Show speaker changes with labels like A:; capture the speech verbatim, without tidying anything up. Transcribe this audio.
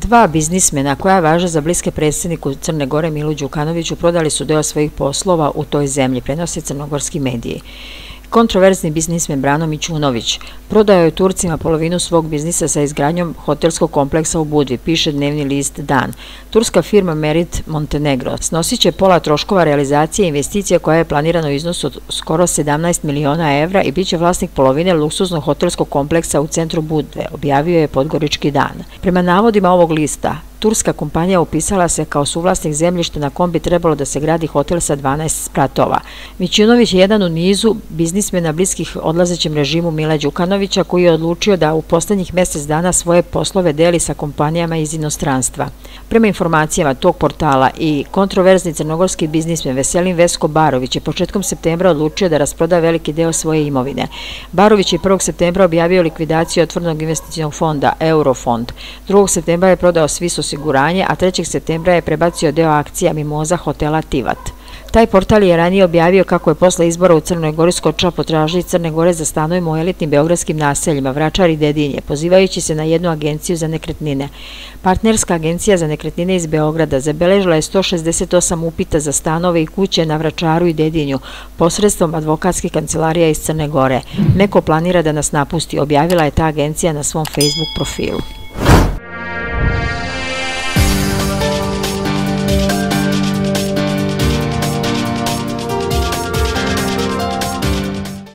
A: Dva biznismena koja važe za bliske predsjedniku Crne Gore Milu Đukanoviću prodali su deo svojih poslova u toj zemlji, prenose crnogorski mediji. Kontroverzni biznismen Brano Mićunović prodao je Turcima polovinu svog biznisa sa izgradnjom hotelskog kompleksa u Budvi, piše dnevni list Dan. Turska firma Merit Montenegro snosit će pola troškova realizacije investicija koja je planirana u iznosu od skoro sedamnaest miliona evra i bit će vlasnik polovine luksuznog hotelskog kompleksa u centru Budve, objavio je Podgorički Dan. Prema navodima ovog lista, turska kompanija upisala se kao suvlasnik zemljišta na kom bi trebalo da se gradi hotel sa dvanaest spratova. Mićunović je jedan u nizu biznismena bliskih odlazećem režimu Mila Đukanovića koji je odlučio da u poslednjih mesec dana svoje poslove deli sa kompanijama iz inostranstva. Prema informacijama tog portala i kontroverzni crnogorski biznismen Veselin Vesko Barović je početkom septembra odlučio da rasproda veliki deo svoje imovine. Barović je prvog septembra objavio likvidaciju otvorenog investicionog fonda Eurofond. drugog septembra je prodao Svis osiguranje, a trećeg septembra je prebacio deo akcija Mimoza hotela Tivat. Taj portal je ranije objavio kako je posle izbora u Crnoj Gori skočila potražnja iz Crne Gore za stanovima u elitnim beogradskim naseljima Vračar i Dedinje, pozivajući se na jednu agenciju za nekretnine. Partnerska agencija za nekretnine iz Beograda zabeležila je sto šezdeset osam upita za stanove i kuće na Vračaru i Dedinju posredstvom advokatskih kancelarija iz Crne Gore. Neko planira da nas napusti, objavila je ta agencija na svom Facebook profilu.